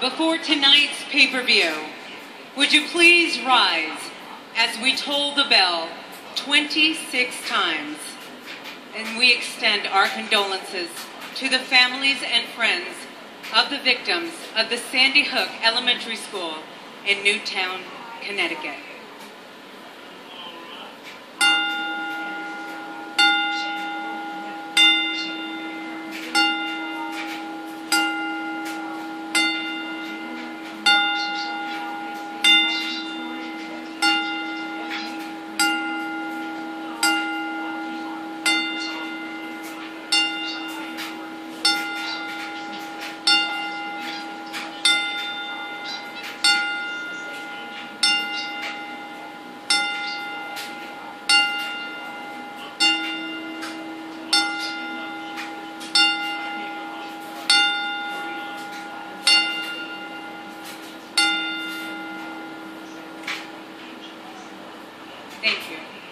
before tonight's pay-per-view, would you please rise as we toll the bell 26 times, and we extend our condolences to the families and friends of the victims of the Sandy Hook Elementary School in Newtown, Connecticut. Thank you.